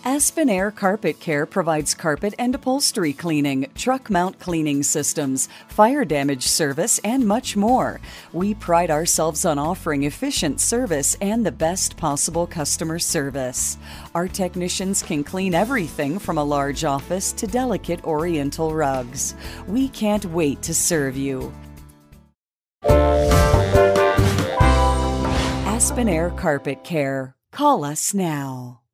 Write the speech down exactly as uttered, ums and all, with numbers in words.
Aspen Aire Carpet Care provides carpet and upholstery cleaning, truck mount cleaning systems, fire damage service, and much more. We pride ourselves on offering efficient service and the best possible customer service. Our technicians can clean everything from a large office to delicate oriental rugs. We can't wait to serve you. Aspen Aire Carpet Care. Call us now.